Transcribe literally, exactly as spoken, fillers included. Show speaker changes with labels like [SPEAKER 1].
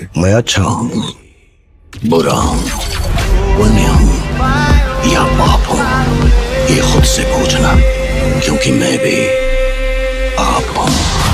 [SPEAKER 1] मैं अच्छा हूँ, बुरा हूँ, पुण्य हूँ या पाप हूँ, ये खुद से पूछना, क्योंकि मैं भी आप हूँ।